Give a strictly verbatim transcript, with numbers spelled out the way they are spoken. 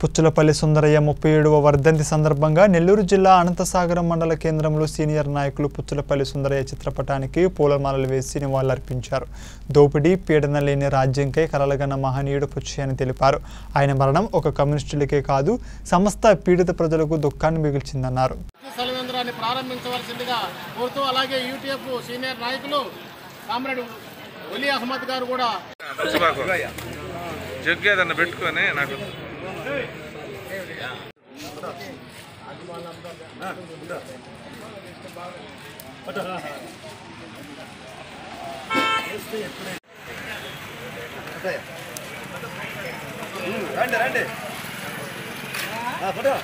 పుచ్చలపల్లి సుందరయ్య ముప్పై ఏడవ వర్ధంతి సందర్భంగా నెల్లూరు జిల్లా అనంతసాగరం మండల కేంద్రంలో సీనియర్ నాయకులు పుచ్చలపల్లి సుందరయ్య చిత్రపటానికి పూలమాలలు వేసి నివాళులర్పించారు. దోపిడీ పీడన లేని రాజ్యంకై కలలుగన్న మహనీయుడు పుచ్చయ్య అని తెలిపారు. ఆయన మరణం ఒక కమ్యూనిస్టులకే కాదు సమస్త పీడిత ప్రజలకు దుఃఖాన్ని మిగిల్చిందన్నారు. ప్రారంభించవలసిందిగా కోరుతూ అలాగే యూటీఎఫ్ సీనియర్ నాయకులు కామ్రేడ్ ఒలి అహ్మద్ గారు కూడా జగ్గేదన్న పెట్టుకొని నాకు రండి రండి ఫోటో